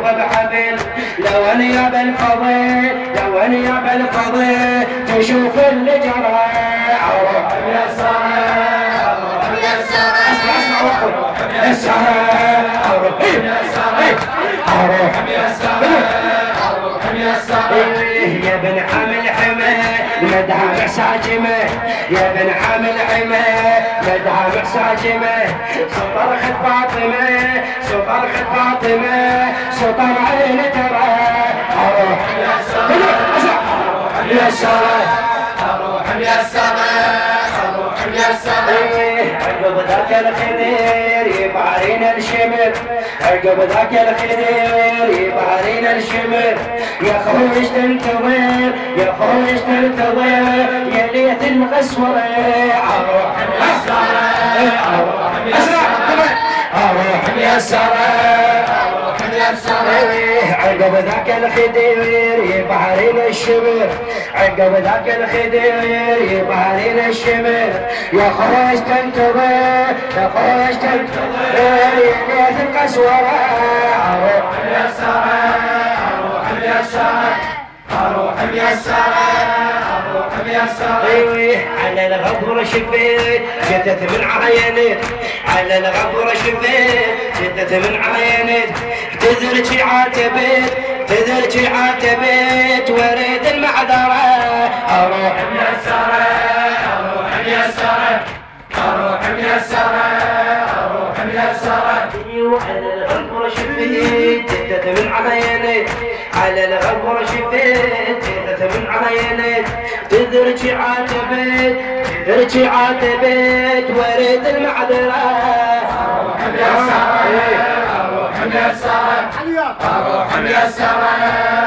تبغى بحبل لو اني بالفضيل لو اني بالفضيل تشوف اللي جرى اروح ميسرة اروح ميسرة اسمع ميسرة اروح ميسرة اروح ميسرة اروح ميسرة يا بن حمل حمى مدها محساجمه يا بن حمل حمى مدها محساجمه سطر خد فاطمه سطر خد فاطمه سطر عين ترى اروح ميسرة اروح ميسرة اروح ميسرة اروح ميسرة عقب ذاك الخدير يبعرين الشمر عقب ذاك الخدير يبعرين الشمر يا خوش تنتظر يا خوش تنتظر يا ليت المقسورة اروح ميسرة اروح ميسرة اروح ميسرة اروح ميسرة عقب ذاك الخدير يبعرين الشمر عقب ذاك الخدير يبعرين الشمر يا خوش تنتظر يا خوش تنتظر يا ليت القسورة اروح ميسرة اروح ميسرة اروح ميسرة اروح ميسرة على الغبر شفيت جتت من عينك على الغبر شفيت جتت من عينك تذرجي عاتبت تذرجي عاتبت وريد المعذرة اروح ميسرة اروح ميسرة اروح ميسرة اروح ميسرة وعلى الغبر شفيت جتت من عينك على الغبر شفيت جتت من عينك تذرجي عاتبت تذرجي عاتبت وريد المعذرة اروح ميسرة اروح ميسرة اروح ميسرة